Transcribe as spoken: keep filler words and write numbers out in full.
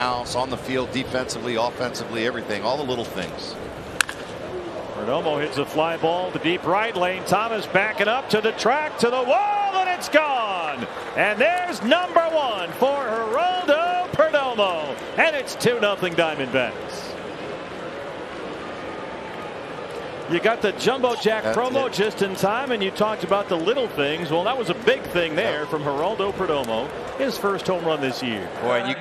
house on the field, defensively, offensively, everything, all the little things. Perdomo hits a fly ball to deep right lane. Thomas backing up to the track, to the wall, and it's gone. And there's number one for Geraldo Perdomo, and it's two nothing Diamondbacks. You got the Jumbo Jack That's promo it. just in time, and you talked about the little things. Well, that was a big thing there from Geraldo Perdomo, his first home run this year. Boy, and you